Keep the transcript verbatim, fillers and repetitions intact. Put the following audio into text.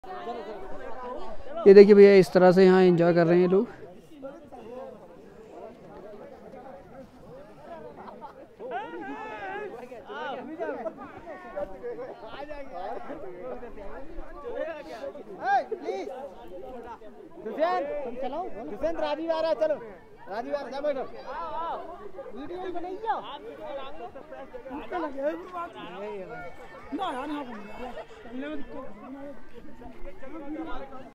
ये देखिए भैया, इस तरह से यहाँ एंजॉय कर रहे हैं लोग। राजीव आ रहा है, चलो राजीव आ रहा है, बैठो वीडियो बनाइए ना यार।